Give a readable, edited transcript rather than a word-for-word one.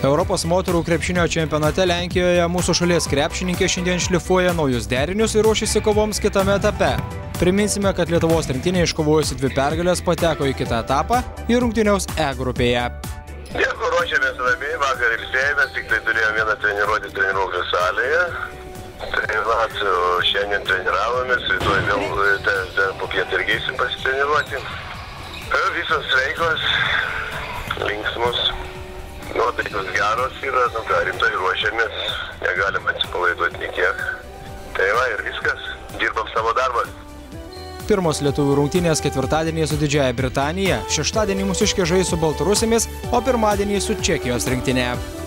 Europos moterų krepšinio čempionate Lenkijoje mūsų šalies krepšininkė šiandien šlifuoja naujus derinius ir ruošiasi kovoms kitame etape. Priminsime, kad Lietuvos rinktinė iškovojusi 2 pergalės pateko į kitą etapą ir rungtyniaus E grupėje. Nieko, ruošiamės ramiai, vakar ilsėjomės, tik tai turėjome vieną treniruotę treniruoklių salėje. Šiandien treniravomės, rytoj vėl po pietų irgi eisim pasitreniruoti. Visos sveikos, linksmos. Nuotaikos geros yra, rimtai ruošiamės, negalim atsipalaiduoti niekiek. Tai va ir viskas, dirbam savo darbą. Pirmos lietuvių rungtynės ketvirtadienį su Didžiąja Britanija, šeštadienį mūsiškiai žais su Baltarusėmis, o pirmadienį su Čekijos rinktinė.